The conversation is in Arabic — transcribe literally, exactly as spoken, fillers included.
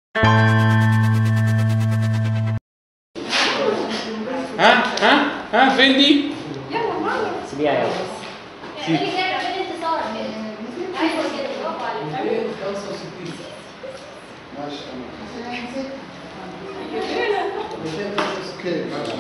ها ها ها فين دي؟ يلا معايا سيبيها يلا. اعملي كده اعملي انتصار. ايوه كده برافو عليك. ماشي. اوكي.